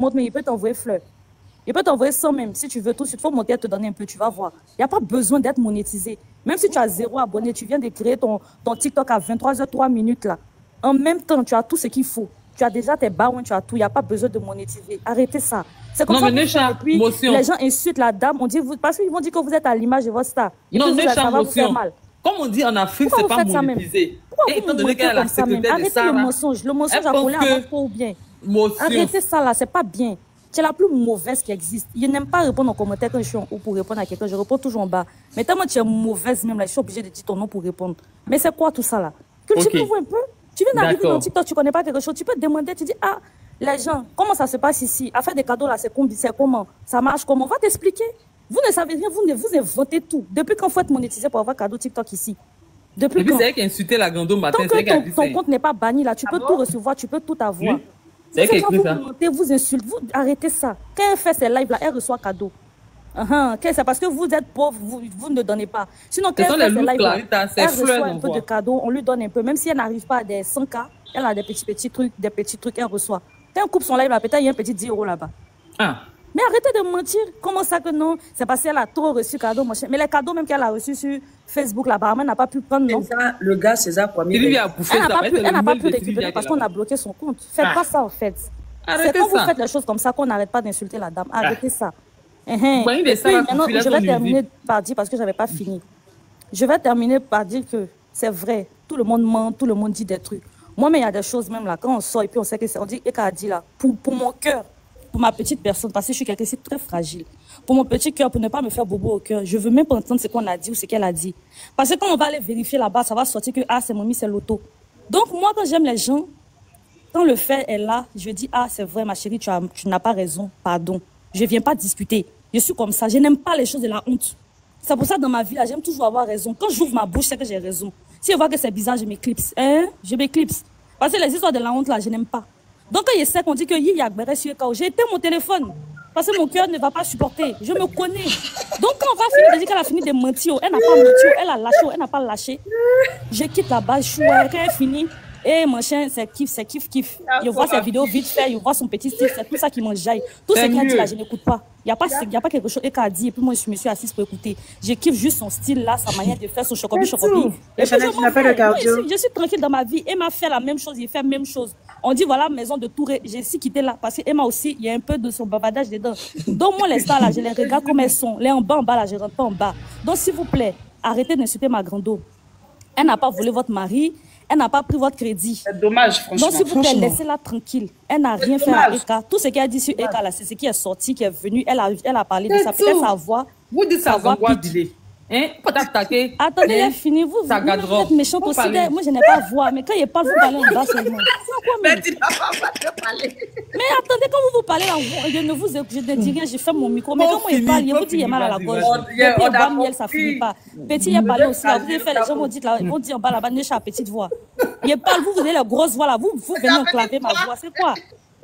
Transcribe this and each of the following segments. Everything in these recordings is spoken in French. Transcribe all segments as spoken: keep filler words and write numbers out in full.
montre, mais il peut t'envoyer fleurs. Il peut t'envoyer cent même, si tu veux tout. Il faut monter, te donner un peu, tu vas voir. Il n'y a pas besoin d'être monétisé. Même si tu as zéro abonné, tu viens de créer ton, ton TikTok à vingt-trois heures trois minutes là. En même temps, tu as tout ce qu'il faut. Tu as déjà tes barons, tu as tout. Il n'y a pas besoin de monétiser. Arrêtez ça. C'est comme non, ça mais que et puis, motion. les gens insultent la dame. On dit, vous, parce qu'ils vont dire que vous êtes à l'image de votre star. Et non, puis, vous, ça va vous faire motion. mal. Comme on dit en Afrique, c'est pas monétisé. Pourquoi vous me montez comme ça même? Arrêtez le mensonge. Le mensonge a collé à votre peau ou bien. Motion. Arrêtez ça là, c'est pas bien. C'est la plus mauvaise qui existe. Je n'aime pas répondre en commentaire quand je suis en haut pour répondre à quelqu'un. Je réponds toujours en bas. Mais tellement tu es mauvaise même là, je suis obligée de dire ton nom pour répondre. Mais c'est quoi tout ça là? Cultivez-vous okay. un peu. Tu viens d'arriver dans TikTok, tu connais pas quelque chose. Tu peux te demander, tu dis, ah, les gens, comment ça se passe ici? À faire des cadeaux là, c'est comment? Ça marche comment? On va t'expliquer. Vous ne savez rien, vous, ne, vous inventez tout. Depuis quand faut être monétisé pour avoir cadeau TikTok ici? Depuis Et puis c'est elle qui a insulté la Gando matin. Tant que ton, ton compte n'est pas banni là, tu ah peux bon? tout recevoir, tu peux tout avoir. Oui. C'est elle qui vous ça. Montez, vous insultez, vous arrêtez ça. Quand elle fait ses lives là, elle reçoit cadeau. Uh -huh. C'est parce que vous êtes pauvre, vous, vous ne donnez pas. Sinon, quand elle fait ses lives là, elle reçoit un peu de cadeau, on lui donne un peu. Même si elle n'arrive pas à des cent K, elle a des petits petits trucs, des petits trucs, elle reçoit. Quand elle coupe son live là, peut-être il y a un petit dix euros là-bas. Ah. Mais arrêtez de mentir. Comment ça que non? C'est parce qu'elle a trop reçu cadeau, mon cher. Mais les cadeaux même qu'elle a reçus sur Facebook, là, apparemment, elle n'a pas pu prendre, non? Ça, le gars, César Kwame. Elle n'a pas pu, elle n'a pas pu récupérer parce qu'on a bloqué son compte. Faites ah. pas ça, en fait. C'est quand ça. vous faites les choses comme ça qu'on n'arrête pas d'insulter la dame. Arrêtez ah. ça. Uh -huh. Et puis, maintenant, je vais terminer par dire, parce que je n'avais pas fini. Je vais terminer par dire que c'est vrai. Tout le monde ment, tout le monde dit des trucs. Moi, mais il y a des choses même là, quand on sort et puis on sait que c'est, on dit, et qu'a dit là, pour, pour mon cœur, pour ma petite personne, parce que je suis quelqu'un de très fragile. Pour mon petit cœur, pour ne pas me faire bobo au cœur, je veux même pas entendre ce qu'on a dit ou ce qu'elle a dit. Parce que quand on va aller vérifier là-bas, ça va sortir que, ah, c'est Momi, c'est l'auto. Donc, moi, quand j'aime les gens, quand le fait est là, je dis, ah, c'est vrai, ma chérie, tu, as, tu n'as pas raison, pardon. Je ne viens pas discuter. Je suis comme ça. Je n'aime pas les choses de la honte. C'est pour ça, dans ma vie, j'aime toujours avoir raison. Quand j'ouvre ma bouche, c'est que j'ai raison. Si je vois que c'est bizarre, je m'éclipse. Hein? Je m'éclipse. Parce que les histoires de la honte, là, je n'aime pas. Donc, quand je sais qu'on dit que Yi Yagbere sur Kao, j'ai éteint mon téléphone. Parce que mon cœur ne va pas supporter. Je me connais. Donc, quand on va finir de dire qu'elle a fini de mentir, elle n'a pas menti, elle a lâché, elle n'a pas lâché. Je quitte la base, je suis quand elle finit. Et mon chien, c'est kiff, c'est kiff, kiff. Il voit ses vidéos vite fait, il voit son petit style, c'est tout ça qui m'enjaille. Tout ce qu'elle dit là, je n'écoute pas. Il n'y a, a pas quelque chose qu'elle a dit, et puis moi, je me suis assise pour écouter. Je kiffe juste son style là, sa manière de faire, son chocobi, chocobi. Et je, je, je suis tranquille dans ma vie. Emma fait la même chose, il fait la même chose. On dit voilà, maison de Touré, j'ai aussi quitté là, parce que Emma aussi, il y a un peu de son bavardage dedans. Donc, moi, les stars là, je les regarde comme elles sont. Les en bas, en bas là, je ne rentre pas en bas. Donc, s'il vous plaît, arrêtez d'insulter ma grande-eau. Elle n'a pas volé votre mari. Elle n'a pas pris votre crédit. C'est dommage, franchement. Donc, s'il vous plaît, laissez-la tranquille. Elle n'a rien fait à Eka. Tout ce qu'elle a dit sur Eka, là, c'est ce qui est sorti, qui est venu. Elle a, elle a parlé de ça. Peut-être sa voix. Vous dites ça, sa voix dilée. Hein? Faut t'attaquer. Attendez, elle finit. Vous, vous, vous êtes méchante aussi. Moi, je n'ai pas voix. Mais quand il parle, vous parlez en bas seulement. Mais tu n'as pas parler. Mais attendez, quand vous vous parlez, là, je ne vous je ne dis rien, j'ai fait mon micro. Mais quand moi, il parle, il vous dit, il y a mal à la gorge. Et puis, il va miel, ça finit pas. Petit, il a parlé aussi. Là, vous avez fait, les gens vont dire, là, ils vont dire en bas, là-bas, Necha a petite voix. Il parle, vous, vous avez la grosse voix, là. Vous, vous venez enclaver ma voix. C'est quoi?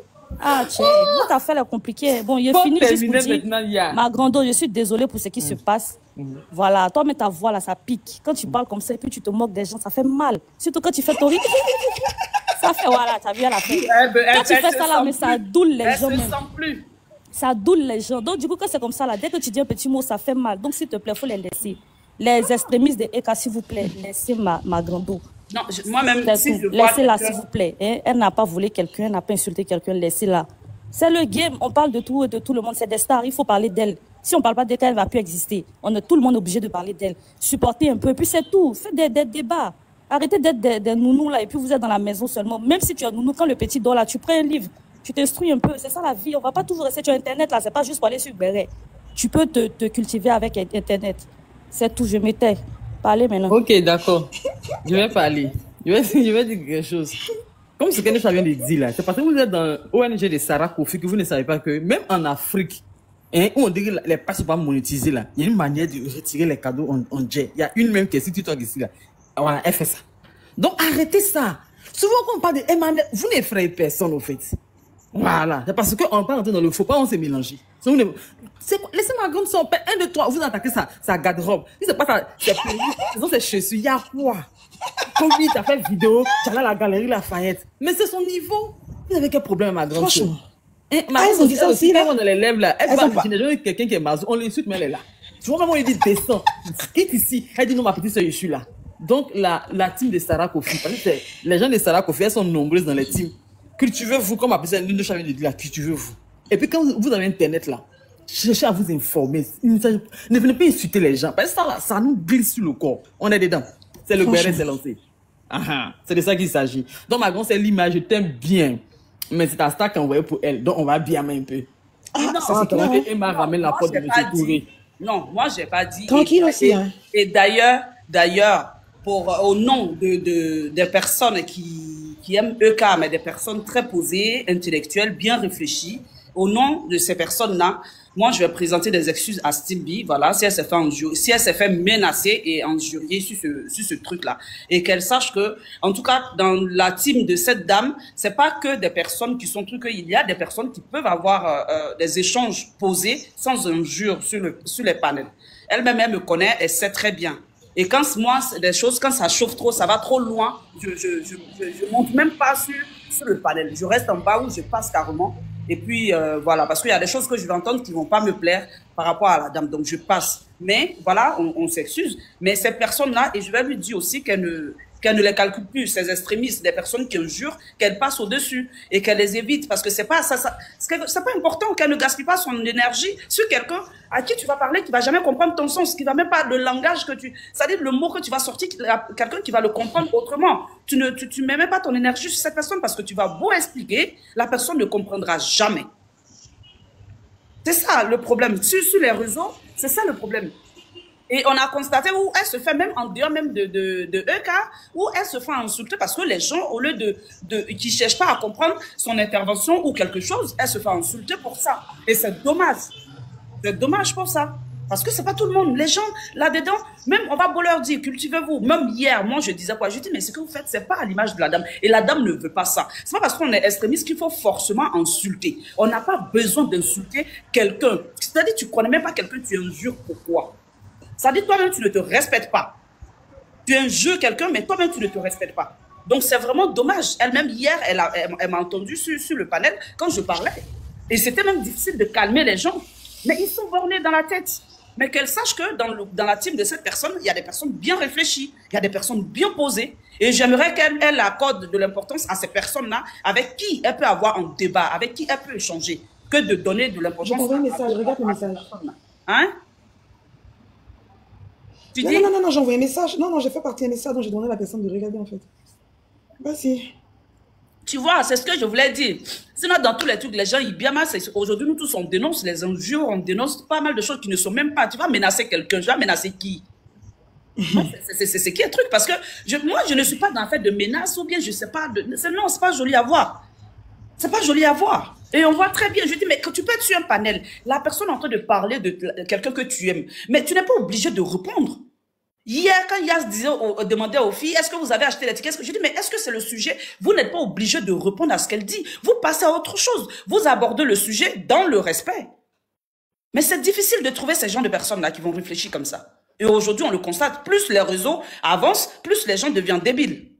Ah, tiens, vous t'as fait la compliqué. Bon, il est fini juste pour dire, ma grande, je suis désolée pour ce qui se passe. Voilà, toi, mais ta voix, là, ça pique. Quand tu parles comme ça, et puis tu te moques des gens, ça fait mal. Surtout quand tu fais ton rythme. Ça fait, voilà, t'as vu à la fin. Quand tu fais ça, là, mais ça doule les gens. Même. Ça doule les gens. Donc, du coup, quand c'est comme ça, là, dès que tu dis un petit mot, ça fait mal. Donc, s'il te plaît, il faut les laisser. Les extrémistes de Eka, s'il vous plaît, laissez ma, ma grande. Non, moi-même, si je vois laissez-la, s'il vous plaît. Hein? Elle n'a pas volé quelqu'un, elle n'a pas insulté quelqu'un, laissez-la. C'est le game, on parle de tout et de tout le monde, c'est des stars, il faut parler d'elle. Si on ne parle pas d'elle, elle ne va plus exister. On est tout le monde obligé de parler d'elle. Supportez un peu, et puis c'est tout. Faites des, des débats. Arrêtez d'être des, des nounous là, et puis vous êtes dans la maison seulement. Même si tu es nounou, quand le petit dort là, tu prends un livre, tu t'instruis un peu. C'est ça la vie, on ne va pas toujours rester sur Internet là, c'est pas juste pour aller sur Béret. Tu peux te, te cultiver avec Internet. C'est tout, je m'étais. Parlez maintenant. Ok, d'accord. Je vais parler. Je vais, je vais dire quelque chose. Comme ce que Necha vient de dire là, c'est parce que vous êtes dans l'O N G de Sarah Kofi que vous ne savez pas que même en Afrique, hein, où on dit que les passes ne sont pas monétisées là, il y a une manière de retirer les cadeaux en, en jet. Il y a une même question, tu toques ici là. Voilà, elle fait ça. Donc arrêtez ça. Souvent quand on parle de Emmanuel, vous n'effrayez personne au fait. Voilà, c'est parce qu'on parle dans le faux pas, on s'est mélangé. Laissez ma grande son père, un, deux, trois, vous attaquez sa, sa garde-robe. Si c'est pas ça, c'est ses chaussures, il y a quoi? Comme lui, t'as fait vidéo, tu as là la galerie Lafayette. Mais c'est son niveau. Vous avez quel problème, ma grande soeur? Et ah, ils ont dit ça aussi, là. Quand on les lève, là, elle va imaginer quelqu'un qui est mazou, on l'insulte, mais elle est là. Tu vois, maman, il dit, descends, quitte ici. Elle dit, non, ma petite soeur, je suis là. Donc, la, la team de Sarah Kofi, parce que les gens de Sarah Kofi, elles sont nombreuses dans les teams. Cultivez-vous, comme appelle ça, nous, chacun de dire là, cultivez-vous. Et puis, quand vous avez Internet, là, cherchez à vous informer. Ne venez pas insulter les gens. Parce que ça, là, ça nous glisse sur le corps. On est dedans. C'est le béret, c'est lancé. C'est de ça qu'il s'agit. Donc, ma grande, c'est l'image, je t'aime bien. Mais c'est un stack envoyé pour elle. Donc, on va bien un peu. Ah, non, c'est clair. Et Emma ramène la porte de M. Touré. Non, moi, je n'ai pas dit. Tranquille aussi. Hein. Et d'ailleurs, d'ailleurs, pour au nom de, de, des personnes qui, qui aiment E K, mais des personnes très posées, intellectuelles, bien réfléchies, au nom de ces personnes-là, moi, je vais présenter des excuses à Stilby, voilà, si elle s'est fait injurier, si elle s'est fait menacer et injurier sur ce, sur ce truc-là. Et qu'elle sache que, en tout cas, dans la team de cette dame, c'est pas que des personnes qui sont trucs, il y a des personnes qui peuvent avoir euh, des échanges posés sans injure sur le, sur les panels. Elle-même, elle me connaît, elle sait très bien. Et quand moi, des choses, quand ça chauffe trop, ça va trop loin, je, je, je, je, je monte même pas sur, sur le panel. Je reste en bas où je passe carrément. Et puis, euh, voilà, parce qu'il y a des choses que je vais entendre qui ne vont pas me plaire par rapport à la dame. Donc, je passe. Mais, voilà, on, on s'excuse. Mais ces personnes-là, et je vais lui dire aussi qu'elle ne, qu'elle ne les calcule plus, ces extrémistes, des personnes qui injurent, qu'elle passe au-dessus et qu'elle les évite. Parce que c'est pas, ça, ça, c'est pas important qu'elle ne gaspille pas son énergie sur quelqu'un à qui tu vas parler, qui va jamais comprendre ton sens, qui va même pas le langage que tu, c'est-à-dire le mot que tu vas sortir, quelqu'un qui va le comprendre autrement. Tu ne, tu, tu mets même pas ton énergie sur cette personne parce que tu vas beau expliquer, la personne ne comprendra jamais. C'est ça le problème. Sur, sur les réseaux, c'est ça le problème. Et on a constaté où elle se fait même en dehors même de, de, de E K, où elle se fait insulter parce que les gens, au lieu de, de qui cherchent pas à comprendre son intervention ou quelque chose, elle se fait insulter pour ça. Et c'est dommage. C'est dommage pour ça. Parce que c'est pas tout le monde. Les gens, là-dedans, même, on va beau leur dire, cultivez-vous. Même hier, moi, je disais quoi? Je dis, mais ce que vous faites, c'est pas à l'image de la dame. Et la dame ne veut pas ça. C'est pas parce qu'on est extrémiste qu'il faut forcément insulter. On n'a pas besoin d'insulter quelqu'un. C'est-à-dire, tu connais même pas quelqu'un, tu injures pourquoi? Ça dit toi-même, tu ne te respectes pas. Tu injures quelqu'un, mais toi-même, tu ne te respectes pas. Donc, c'est vraiment dommage. Elle-même, hier, elle, elle, elle m'a entendu sur, sur le panel quand je parlais. Et c'était même difficile de calmer les gens. Mais ils sont bornés dans la tête. Mais qu'elle sache que dans, le, dans la team de cette personne, il y a des personnes bien réfléchies. Il y a des personnes bien posées. Et j'aimerais qu'elle elle accorde de l'importance à ces personnes-là avec qui elle peut avoir un débat, avec qui elle peut échanger, que de donner de l'importance à, un message, regarde le message. Hein? Tu non, dis... non, non, non, j'ai envoyé un message. Non, non, j'ai fait partie d'un message dont j'ai demandé à la personne de regarder en fait. Vas-y. Tu vois, c'est ce que je voulais dire. Sinon, dans tous les trucs, les gens, ils bien mal. Aujourd'hui, nous tous, on dénonce les injures, on dénonce pas mal de choses qui ne sont même pas. Tu vas menacer quelqu'un, tu vas menacer qui? C'est ce qui est le truc. Parce que je, moi, je ne suis pas dans le fait de menace ou bien je sais pas. De, non, c'est pas joli à voir. C'est pas joli à voir. Et on voit très bien, je dis, mais quand tu peux être sur un panel, la personne est en train de parler de quelqu'un que tu aimes, mais tu n'es pas obligé de répondre. Hier, quand Yas disait, au, demandait aux filles, est-ce que vous avez acheté les tickets? Je dis, mais est-ce que c'est le sujet? Vous n'êtes pas obligé de répondre à ce qu'elle dit. Vous passez à autre chose. Vous abordez le sujet dans le respect. Mais c'est difficile de trouver ces gens de personnes-là qui vont réfléchir comme ça. Et aujourd'hui, on le constate, plus les réseaux avancent, plus les gens deviennent débiles.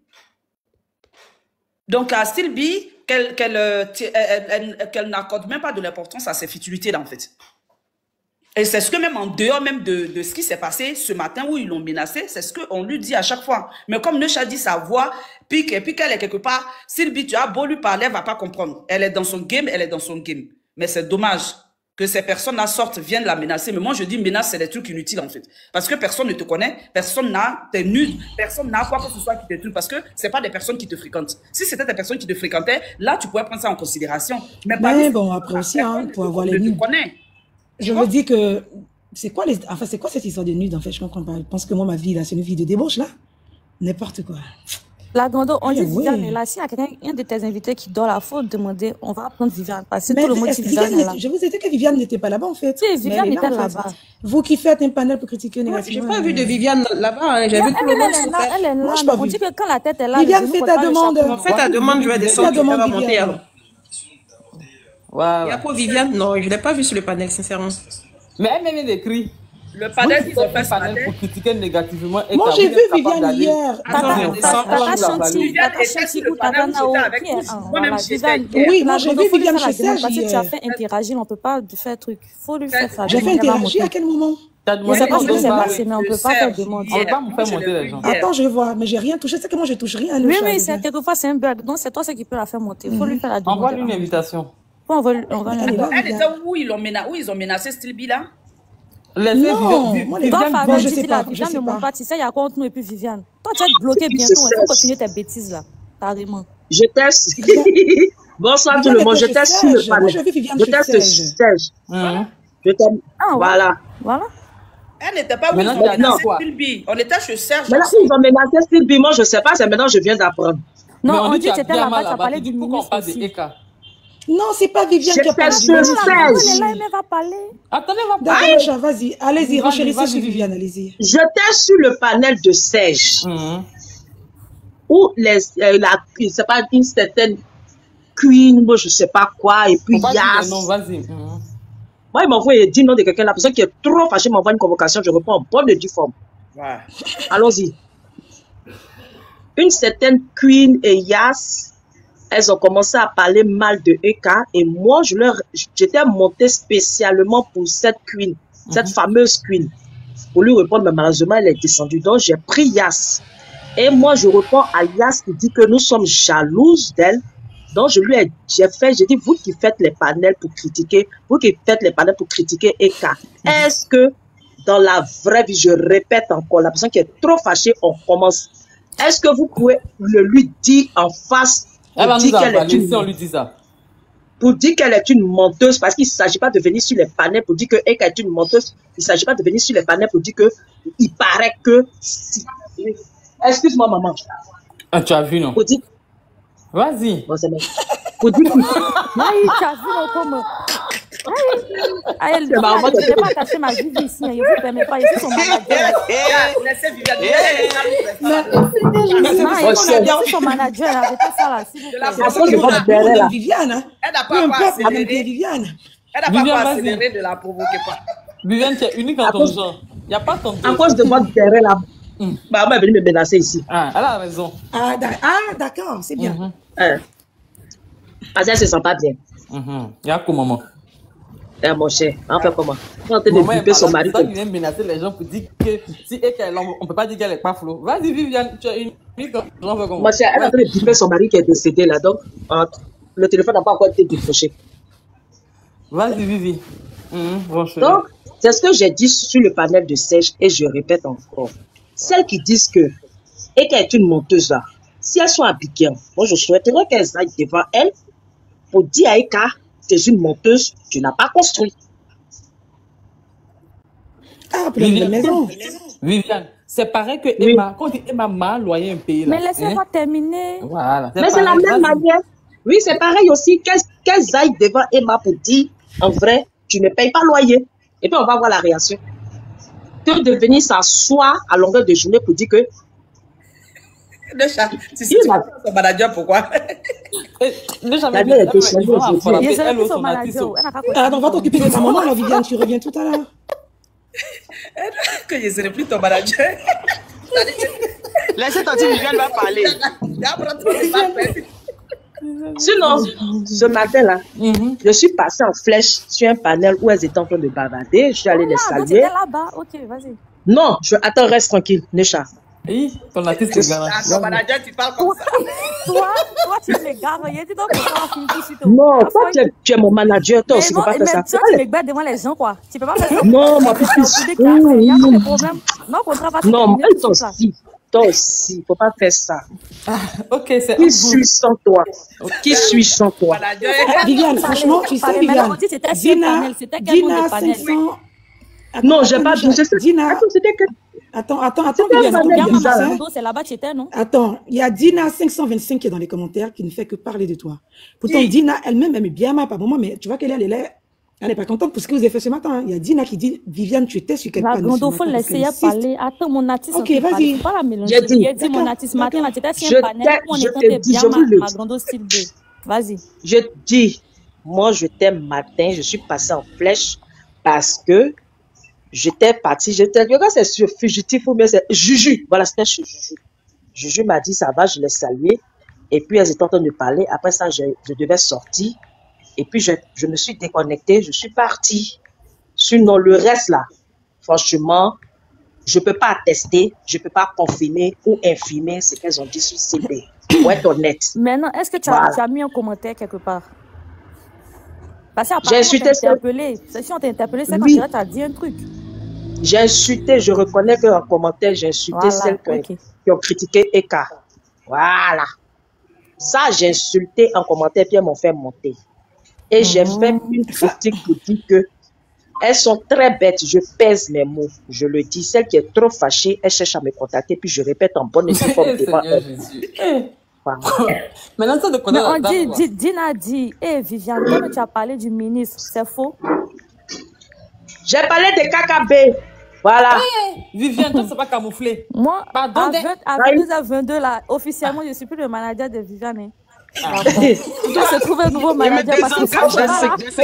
Donc, à Stilby, qu'elle qu'elle qu'elle n'accorde même pas de l'importance à ces futilités-là, en fait. Et c'est ce que même en dehors même de, de ce qui s'est passé ce matin où ils l'ont menacé, c'est ce qu'on lui dit à chaque fois. Mais comme Necha dit, sa voix pique et puis qu'elle est quelque part, Sylvie, tu as beau lui parler, elle ne va pas comprendre. Elle est dans son game, elle est dans son game. Mais c'est dommage que ces personnes-là sortent, viennent la menacer. Mais moi, je dis menace, c'est des trucs inutiles en fait. Parce que personne ne te connaît, personne n'a, t'es nul, personne n'a quoi que ce soit qui te tue. Parce que ce n'est pas des personnes qui te fréquentent. Si c'était des personnes qui te fréquentaient, là, tu pourrais prendre ça en considération. Mais, mais bon, après aussi, hein, pour avoir les nudes. Je me dis que, c'est quoi les, enfin, c'est quoi cette histoire de nude, en fait, je comprends pas. Je pense que moi, ma vie, là, c'est une vie de débauche, là. N'importe quoi. La Gondo, on dit Viviane est là. S'il y a quelqu'un, un de tes invités qui dort là, faut demander, on va prendre Viviane. Parce que mais tout le monde dit Viviane est là. Je vous ai dit que Viviane n'était pas là-bas, en fait. Si, Viviane était là-bas. Vous qui faites un panel pour critiquer négativement. J'ai pas vu de Viviane là-bas, j'ai vu tout le monde se faire. Elle est là, on dit que quand la tête est là, Viviane, fais ta demande. Fais ta demande, je vais descendre, je vais monter alors. Wow. Il y a pour Viviane, non, je ne l'ai pas vu sur le panel, sincèrement. Mais elle m'a écrit. Le panel, ils ont fait ce matin. Pour critiquer négativement. Moi, j'ai vu Viviane hier. Oui, moi, j'ai vu Viviane chez Serge hier. Tu as fait interagir, on ne peut pas faire truc. Il faut lui faire ça. J'ai fait interagir à quel moment? Je sais pas ce qui s'est passé, mais on ne peut pas faire de monde. On ne peut pas me faire monter les gens. Attends, je vois, mais j'ai rien touché. C'est que moi, je touche rien. Oui, mais quelquefois, c'est un bug. Donc, c'est toi qui peux la faire monter. Il faut lui faire la demande. Envoie-lui une invitation. On va lui Elle était où ils ont menacé Stilby là? Non, Viviane, je sais pas. Viviane ne monte pas. Tu sais, il y a quoi entre nous et puis Viviane? Toi, tu vas te bloquer bientôt. Il faut continuer tes bêtises là. Carrément. Je teste. Bonsoir tout le monde. Je teste sur le panel. Je teste sur Serge. Je t'aime. Voilà. Voilà. Elle n'était pas où ils ont menacé Stilby. On était chez Serge. Mais là, ils ont menacé Stilby. Moi, je ne sais pas. C'est maintenant que je viens d'apprendre. Non, on dit que c'était là-bas. Tu as parlé du ministre aussi. Non, c'est pas Viviane qui a parlé du ministre. Elle va parler. Attendez, va parler. D'accord, vas-y. Allez-y, renchérissez sur Viviane, allez-y. J'étais sur le panel de Serge. Où les, euh, la, c'est pas une certaine queen, moi, je sais pas quoi, et puis Yas. Non, vas-y. Moi, il m'envoie dix noms de quelqu'un, la personne qui est trop fâchée m'envoie une convocation, je réponds en bonne et due forme. Ouais. Allons-y. Une certaine queen et Yas, elles ont commencé à parler mal de E K et moi, je leur, j'étais montée spécialement pour cette queen, mm-hmm. cette fameuse queen. Pour lui répondre, mais malheureusement, elle est descendue. Donc, j'ai pris Yas. Et moi, je réponds à Yas qui dit que nous sommes jalouses d'elle. Donc, je lui ai, j'ai fait, j'ai dit, vous qui faites les panels pour critiquer, vous qui faites les panels pour critiquer E K, mm-hmm. est-ce que dans la vraie vie, je répète encore, la personne qui est trop fâchée, on commence. Est-ce que vous pouvez le lui dire en face? Elle va nous avaler si on lui dit ça. Pour dire qu'elle est une menteuse, parce qu'il ne s'agit pas de venir sur les panels pour dire qu'elle est une menteuse. Il ne s'agit pas de venir sur les panels pour dire qu'il paraît que... Excuse-moi, maman. Ah, tu as vu, non? Pour dire... Vas-y. Bon, c'est bien. Pour dire que... Aïe, tu as vu, non, comme... Aïe, elle ne peut pas cacher ma vie ici. Il ne vous permet pas. Ici, son manager. Laissez Viviane. Laissez son manager. Arrêtez ça, là. S'il vous plaît. Viviane. Elle n'a pas à accélérer. Viviane. Elle n'a pas à accélérer, ne la provoquez pas. Viviane, tu es unique en ton genre. Il n'y a pas ton à cause de votre terrain, là. Bah, elle est venue me menacer ici. Ah, elle a raison. Ah, d'accord, c'est bien. Parce qu'elle ne se sent pas bien. Il y a quoi, maman? Eh, mon cher, on fait comment? On est en train de biper son mari. Il vient menacer les gens pour dire que si elle, on ne peut pas dire qu'elle n'est pas floue. Vas-y, Viviane, tu as une minute. Mon cher, elle est en train de biper son mari qui est décédé là. Donc, le téléphone n'a pas encore été décroché. Vas-y, Vivi. Mmh, donc, c'est ce que j'ai dit sur le panel de Serge et je répète encore. Celles qui disent que et qu'elle est une menteuse là, si elles sont habillées, moi je souhaiterais qu'elles aillent devant elle pour dire à Eka, tu es une menteuse, tu n'as pas construit. Ah, pour la maison. Viviane, c'est pareil que Emma. Quand Emma m'a loyer un pays là. Mais laissez-moi terminer. Voilà. Mais c'est la même manière. Oui, c'est pareil aussi. Qu'elles aillent devant Emma pour dire, en vrai, tu ne payes pas loyer. Et puis on va voir la réaction. Que de venir s'asseoir à longueur de journée pour dire que. Le chat, tu sais, tu vas faire son manager, pourquoi? Le chat, la vie est déchirée. Elle son manager. Ah, on va t'occuper de ta maman, là, Viviane, tu reviens tout à l'heure. Que je ne serai plus ton manager. Laissez ton petit Viviane va parler. Sinon, ce matin-là, mm-hmm. je suis passée en flèche sur un panel où elles étaient en train de bavarder. Je suis allée ah, les saluer. là-bas, ok, vas-y. Non, je... attends, reste tranquille, Necha. Oui, ton artiste est garant. Ton manager, tu parles comme ça. Toi, toi, tu es le garant. Il y a dit donc que non, toi, tu es, tu es mon manager. Toi aussi, tu ne peux pas faire ça. Toi, tu es le devant les gens, quoi. Tu ne peux pas faire ça. Non, ma petite. Il y a pas de problème. Non, contrat va se non, mais toi aussi. Toi aussi, il ne faut pas faire ça. Ah, ok, c'est Qui suis sans toi? Qui suis sans toi? Viviane, franchement, tu sais, Viviane. Dina, Dina, cinq cents. Non, j'ai pas bougé. Dina, c'était que. Attends, attends, attends, Viviane. C'est là-bas, tu étais, non? Attends, il y a Dina cinq cent vingt-cinq qui est dans les commentaires qui ne fait que parler de toi. Pourtant, Dina elle-même aime bien ma par moment, mais tu vois qu'elle est là. Elle n'est pas contente pour ce que vous avez fait ce matin. Il y a Dina qui dit, Viviane, tu étais sur quelque part. La grandophone laissait parler. Attends, mon artiste. Ok, vas-y. Pas la mélanger. Il a dit mon artiste matin, là, tu étais sur un panel où on écoutait bien ma grando style deux. Vas-y. Je dis, moi, je t'aime matin, je suis passée en flèche parce que J'étais partie, j'étais, regarde, c'est sur fugitif ou bien c'est Juju. Voilà, c'était chez Juju. Juju m'a dit, ça va, je l'ai salué. Et puis, elles étaient en train de parler. Après ça, je, je devais sortir. Et puis, je, je me suis déconnectée, je suis partie. Sinon, le reste là, franchement, je ne peux pas attester, je ne peux pas confirmer ou infirmer ce qu'elles ont dit sur C B. Pour être honnête. Maintenant, est-ce que tu as, voilà. tu as mis un commentaire quelque part? Parce que j'ai insulté. Si on t'a interpellé, c'est oui. quand tu as dit un truc. J'ai insulté, je reconnais qu'en commentaire, j'ai insulté voilà, celles okay. qui, qui ont critiqué Eka. Voilà. Ça, j'ai insulté en commentaire, puis elles m'ont fait monter. Et mmh. j'ai fait une critique pour dire que elles sont très bêtes, je pèse mes mots, je le dis. Celle qui est trop fâchée, elle cherche à me contacter, puis je répète en bonne et due forme devant elle. Voilà. Maintenant, ça de Mais on dit, dit, Dina dit, hé hey, Viviane, comme tu as parlé du ministre, c'est faux? J'ai parlé de K K B. Voilà. Hey, Viviane, toi, c'est pas camouflé. Moi, Pardon, à, vingt, à vingt-deux heures vingt-deux, là, officiellement, je ne suis plus le manager de Viviane. Hein. Ah. Tu dois se trouver un nouveau manager parce que c'est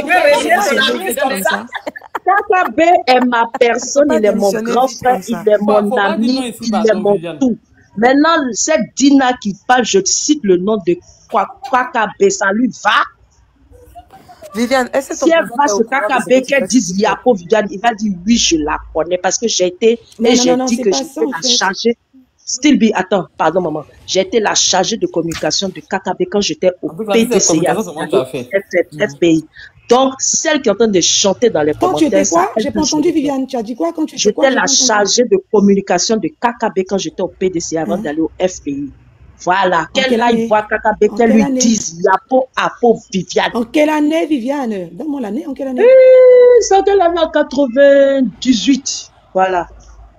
K K B est ma personne, il est mon grand frère, il est mon ami, il est mon tout. Maintenant, cette Dina qui parle, je cite le nom de K K B, ça lui va. Viviane, est-ce que si elle va sur K K B, qu'elle dise Yapo Viviane, il va dire oui, je la connais parce que j'ai été, et j'ai dit que j'étais la chargée. Still be, attends, pardon maman, j'ai été la chargée de communication de K K B quand j'étais au P D C I, F P I. Donc, celle qui est en train de chanter dans les quand commentaires... Quand tu étais quoi? J'ai pas entendu, Viviane. Tu as dit quoi quand tu étais quoi? J'étais la chargée de communication de K K B quand j'étais au P D C I avant hein? d'aller au F P I. Voilà. Qu'elle aille voir K K B, qu'elle lui année? dise Yapo, Apo, Viviane. En quelle année, Viviane? Donne-moi l'année. En quelle année? Eh, ça de l'année en quatre-vingt-dix-huit. Voilà.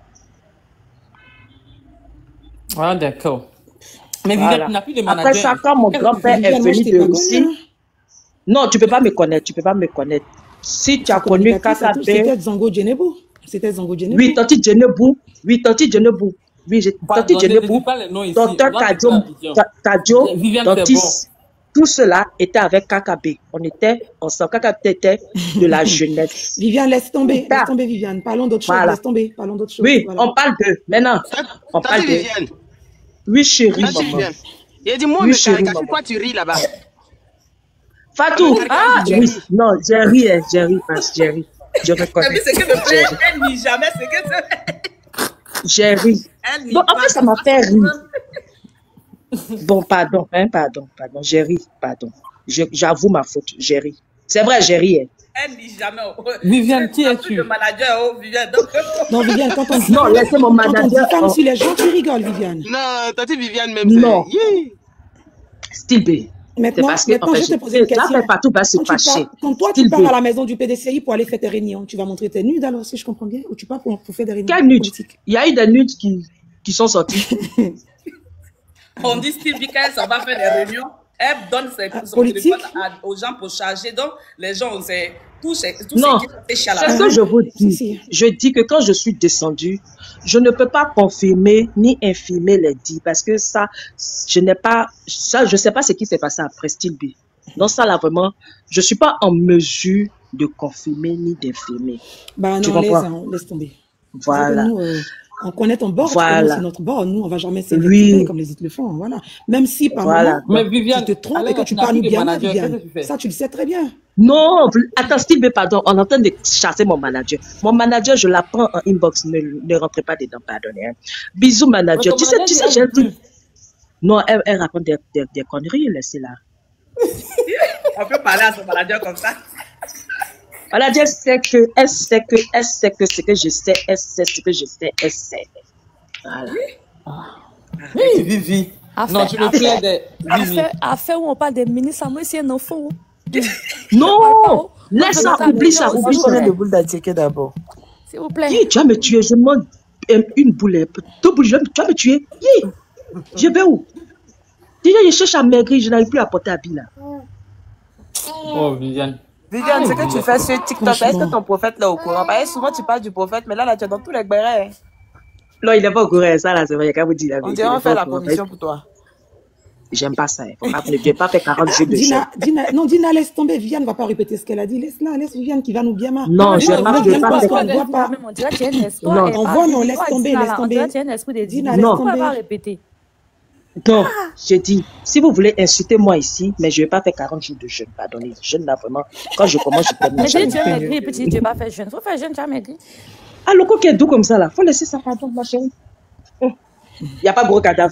Ah, d'accord. Mais Viviane, voilà. tu n'as plus de manager. Après ça, quand mon grand-père est venu de Russie... Non, tu ne peux pas me connaître, tu ne peux pas me connaître. Si tu as connu K K B... C'était Zongo Djenebou. C'était Zongo Djenebou. Oui, Toti Djenebou. Oui, Toti Djenebou. Oui, Toti Djenebou. Docteur Kadio, Dantis. Tout cela était avec K K B. On était ensemble. K K B était de la jeunesse. Viviane, laisse tomber. Laisse tomber, Viviane. Parlons d'autre chose. Voilà. Laisse tomber. Parlons d'autre chose. Oui, voilà. On parle de... Maintenant, on parle de... Viviane. Oui, chérie, maman. Et dis-moi, oui, mais pourquoi tu ris là-bas? Fatou, ah, oui, non, j'ai ri, j'ai ri, parce que j'ai ri. Je reconnais. Mais c'est que me plaît, elle nie jamais, c'est que j'ai ri. Bon, en fait, ça m'a fait rire. Bon, pardon, hein, pardon, pardon, j'ai ri, pardon. J'avoue ma faute, j'ai ri. C'est vrai, j'ai ri. Hein. Elle nie jamais. Viviane, qui es-tu? Le manager, oh, Viviane. Non, Viviane, quand on dit... Non, laissez mon manager. Quand on dit les gens, tu rigoles, Viviane. Non, t'as dit Viviane même. Non. Style B. Maintenant, parce que, maintenant en fait, je te pose une question. Là, pas tout va se fâcher. Quand toi, tu pars à la maison du P D C I pour aller faire tes réunions, tu vas montrer tes nudes alors, si je comprends bien, ou tu pars pour, pour faire des réunions? Quelles nudes? Il y a eu des nudes qui, qui sont sorties. On dit Steve Bikael, ça va faire des réunions. Elle donne ses, son politique téléphone à, aux gens pour charger. Donc, les gens, c'est tout ce non, qui est c'est ce que je vous dis. Je dis que quand je suis descendue, je ne peux pas confirmer ni infirmer les dits parce que ça, je n'ai pas, ça, je sais pas ce qui s'est passé après Style B. Donc ça, là, vraiment, je suis pas en mesure de confirmer ni d'infirmer. Bah non, laisse, hein, laisse tomber. Voilà. Nous, euh, on connaît ton bord, voilà. C'est notre bord. Nous, on va jamais s'éviter oui. comme les autres le font. Voilà. Même si par voilà. moment, mais Viviane, tu te trompes et que tu parles bien, Viviane. Ça, tu le sais très bien. Non, attends, Steve B, pardon, on est en train de chasser mon manager. Mon manager, je la prends en inbox, ne, ne rentrez pas dedans, pardonnez. Hein. Bisous, manager. Tu sais, tu sais, j'ai dit. Non, elle, elle raconte des, des, des conneries, laissez-la. On peut parler à son manager comme ça. Voilà, elle sait que, elle sait que, elle sait que ce que je sais, elle sait ce que je sais, elle sait. Voilà. Oui, Vivi. Non, tu me plais des Vivi. Affaire où on parle des ministres, moi, c'est un enfant. Non! Laisse ça, oublie ça, oublie ça. Combien de boules d'attiquer d'abord? S'il vous plaît. Tu vas me tuer, je demande une boule, deux boules, tu vas me tuer. Je vais où? Déjà, je cherche à maigrir, je n'arrive plus à porter habit là. Oh, Viviane. Viviane, ce que tu fais sur TikTok, est-ce que ton prophète là au courant? Parce que souvent tu parles du prophète, mais là, là tu es dans tous les bérais. Non, il n'est pas au courant, ça là, c'est vrai, il n'y a qu'à vous dire la vérité. On dirait on fait la commission pour toi. J'aime pas ça. Faut pas, ne viens pas faire quarante jours de jeûne. Dina, non, Dina, laisse tomber. Viviane ne va pas répéter ce qu'elle a dit. Laisse-la, laisse Viviane qui va nous bien mal. Non, je ne vais pas faire quarante jours. Non, on voit, non, laisse tomber, laisse tomber. Dina, laisse tomber. On va répéter. Donc, je dis, si vous voulez insulter moi ici, mais je ne vais pas faire quarante jours de jeûne. Pardonnez, jeûne là vraiment. Quand je commence, je termine. Mais tu as maigri, petit, tu ne vas pas faire jeûne. Il faut faire jeûne, tu as maigri. Ah, le coq est doux comme ça là. Il faut laisser ça, pardon, ma chérie. Il n'y a pas gros cadavre.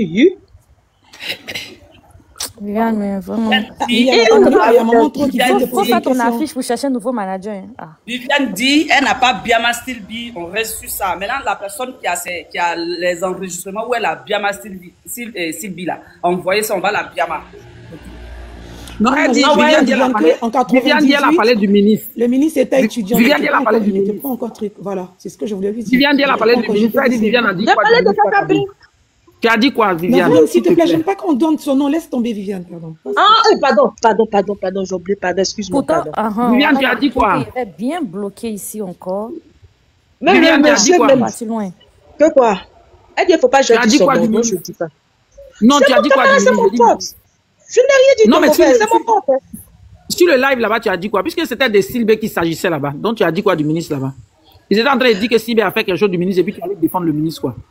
Viviane, mais vraiment. Il y a un moment trop qui faut faire ton affiche pour chercher un nouveau manager. Ah. Viviane dit, elle n'a pas Biama Stilby, on reste sur ça. Maintenant, la personne qui a, ses, qui a les enregistrements où elle a Biama Stilby, Stilby là, envoyez ça, on va la Biama. Non, elle dit, Viviane dit, elle a parlé du ministre. Le ministre était étudiant. Viviane dit, elle a parlé du ministre. Pas encore truc. Voilà, c'est ce que je voulais lui dire. Viviane dit, elle a parlé du ministre. Elle dit, Viviane a dit quoi? Tu as dit quoi, Viviane? Non, s'il te plaît, j'aime pas qu'on donne son nom. Laisse tomber, Viviane, pardon. Ah, pardon, pardon, pardon, pardon, j'ai oublié, pardon, excuse-moi. Viviane, tu as dit quoi? Il est bien bloqué ici encore. Mais Viviane, tu as dit quoi? Pas si loin. Que quoi? Elle dit, il ne faut pas que je dise son nom. Non, je ne dis pas. Non, tu as dit quoi? C'est mon pote. Je n'ai rien dit. Non, mais c'est mon pote. Sur le live là-bas, tu as dit quoi? Puisque c'était de Sylbé qui s'agissait là-bas. Donc, tu as dit quoi du ministre là-bas? Ils étaient en train de dire que Sylbé a fait quelque chose du ministre et puis tu allais défendre le ministre, quoi.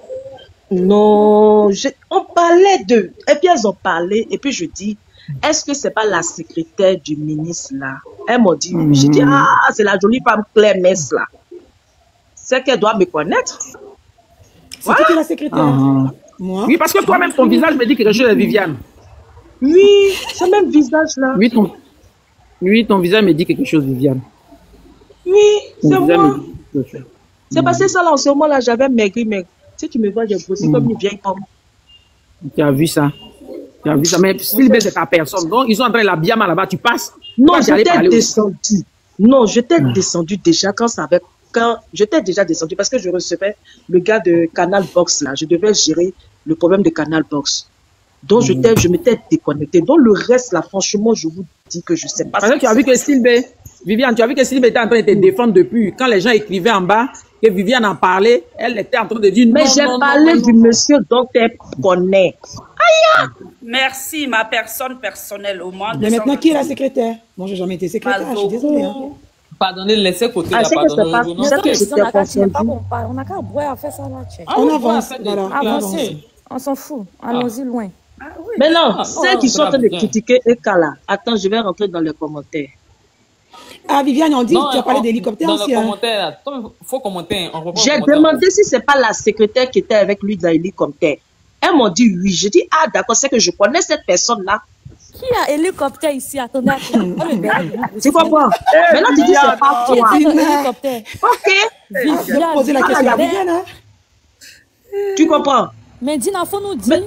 Non, je, on parlait de... Et puis, elles ont parlé. Et puis, je dis, est-ce que c'est pas la secrétaire du ministre, là? Elles m'ont dit, mmh. J'ai dit, ah, c'est la jolie femme Claire Mess, là. C'est qu'elle doit me connaître. C'est voilà. Qui la secrétaire? Ah. Moi? Oui, parce que toi-même, ton visage me dit quelque chose de Viviane. Oui, ce même visage-là. Oui, ton... oui, ton visage me dit quelque chose, Viviane. Oui, c'est moi. C'est passé ça, là, en ce moment-là, j'avais maigri, mais... Si tu me vois, j'ai grossi mmh. comme une vieille pomme. Tu as vu ça? Tu as vu ça? Mais Sylbé, c'est ta personne. Donc, ils sont en train de la Biama là-bas, tu passes? Non, j'étais descendu. Non, j'étais mmh. descendu déjà quand ça avait... Quand j'étais déjà descendu parce que je recevais le gars de Canal Box là. Je devais gérer le problème de Canal Box. Donc, mmh. je, je m'étais déconnecté. Donc, le reste là, franchement, je vous dis que je sais pas. Parce que tu as vu que Sylbé, Viviane, tu as vu que Sylbé était en train de te défendre depuis. Quand les gens écrivaient en bas, que Viviane en parlait, elle était en train de dire non. Mais j'ai parlé non, du non. monsieur dont elle connaît. Aïe! Merci, ma personne personnelle au moins. Mais maintenant, qui est la secrétaire? Moi, j'ai jamais été secrétaire, je suis désolée. Hein. Pardonnez, laissez côté ah, la pardonne. On n'a qu'à boire à faire ça là. On avance, voilà. Avancez, on s'en fout. Allons-y loin. Ah, oui. Mais non, ah, celles oh, qui sont en train de critiquer Ekala, attends, je vais rentrer dans les commentaires. Ah, Viviane, on dit non, que tu as parlé d'hélicoptère aussi. Dans les commentaires, il faut commenter. J'ai demandé si ce n'est pas la secrétaire qui était avec lui dans l'hélicoptère. Elles m'ont dit oui. Je dis, ah d'accord, c'est que je connais cette personne-là. Qui a hélicoptère ici? Attendez, attendez. Tu comprends? Maintenant, tu dis, c'est pas toi. Qui est hélicoptère? Ok. Viviane, poser la question à Viviane. Hein? Tu comprends? Mais Dina, il faut nous dire.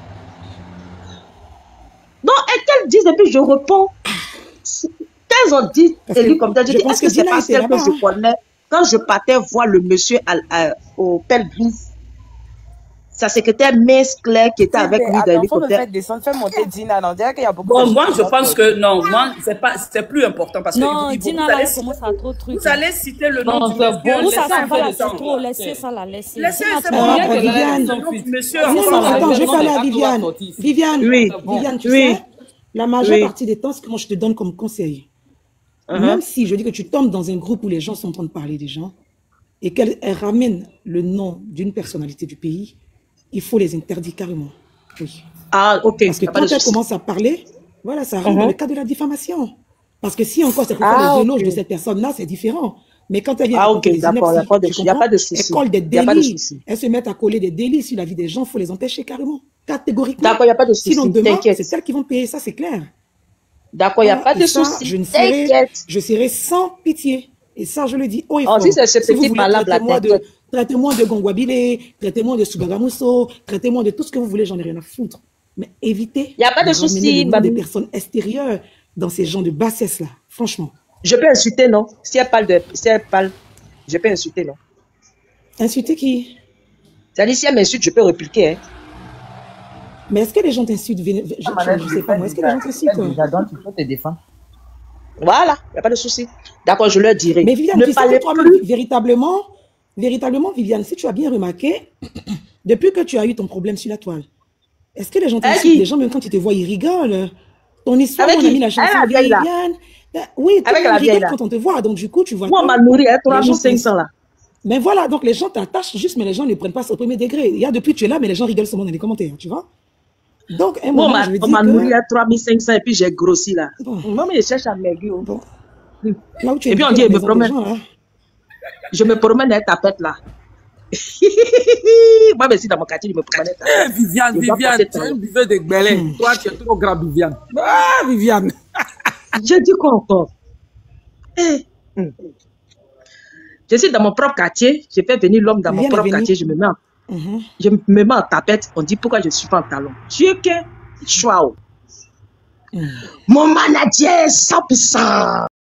Non, et qu'elles disent, et puis je réponds. Elles ont dit hélicoptère, je dis, est-ce que c'est pas celle que je connais? Quand je partais voir le monsieur à, à, au Pelvis, sa secrétaire Miss Claire qui était avec lui dans l'hélicoptère. Fais descendre, fais monter Dina. Non, qu'il y a beaucoup bon, moi, je pense que non, moi, c'est pas, c'est plus important parce que non, vous, Dina, vous, allez, commence à trop truc. Vous allez citer le nom non, du monsieur. Où ça s'en va là, c'est trop. Laissez ça là, laissez. Laissez, c'est bon. Viviane, monsieur. Attends, je vais parler à Viviane. Viviane, oui. Viviane, tu sais, la majeure partie des temps, ce que moi je te donne comme conseil. Même si je dis que tu tombes dans un groupe où les gens sont en train de parler des gens et qu'elles ramènent le nom d'une personnalité du pays, il faut les interdire carrément. Oui. Ah, ok. Parce que quand elles commencent à parler, voilà, ça rentre uh -huh. dans le cas de la diffamation. Parce que si encore c'est pour faire ah, les éloges okay. de cette personne-là, c'est différent. Mais quand elle vient ah, okay, d'accord, il n'y a pas de, y a pas de souci. Elle colle des délits. Elles se mettent à coller des délits sur la vie des gens, il faut les empêcher carrément. Catégoriquement. D'accord, il n'y a pas de souci. Sinon, demain, c'est celles qui vont payer ça, c'est clair. D'accord, il n'y a pas de souci. Je ne serai, je serai sans pitié. Et ça, je le dis haut et fort. Oh, si c'est ce petit malade là, traitez-moi de Gongwabile, traitez-moi de Sougagamuso, traitez-moi de tout ce que vous voulez, j'en ai rien à foutre. Mais évitez il y a pas de, de souci, des personnes extérieures dans ces gens de bassesse là, franchement. Je peux insulter, non? Si elle parle de, si elle parle, je peux insulter, non? Insulter qui? C'est-à-dire, si elle m'insulte, je peux répliquer, hein? Mais est-ce que les gens t'insultent? Je ne sais pas moi, est-ce que les gens t'insultent? Donc, il faut te défendre. Voilà, il n'y a pas de souci. D'accord, je leur dirai. Mais Viviane, ne tu sais que toi-même, véritablement, véritablement, Viviane, si tu as bien remarqué, depuis que tu as eu ton problème sur la toile, Est-ce que les gens t'insultent? Les gens, même quand ils te voient, ils rigolent. Ton histoire, on a mis la chanson de Viviane. Oui, tout le monde rigole quand on te voit. Donc, du coup, tu vois. Moi, on m'a nourri à trois mille cinq cents là. Mais voilà, donc les gens t'attachent juste, mais les gens ne prennent pas ça au premier degré. Il y a depuis tu es là, mais les gens rigolent seulement dans les commentaires, tu vois. Donc, un moment, moi, je veux on m'a que... nourri à trois mille cinq cents et puis j'ai grossi là. Bon. Moi, je cherche à maigrir. Bon. Là où tu es, et puis on dit, je me promène. Gens, je me promène à ta tapette là. Moi, mais si dans mon quartier, je me promène. Hey, Viviane, Viviane, tu es une buveuse de Gbélé. Hmm. Toi, tu es trop grand, Viviane. Ah, Viviane. Je dis quoi encore? Hey. Hmm. Je suis dans mon propre quartier, je fais venir l'homme dans Viviane mon propre quartier, je me mets en, mm -hmm. je me mets en tapette, on dit pourquoi je suis pas en talon. Dieu que choix. Mm. Mon manager cent pour cent.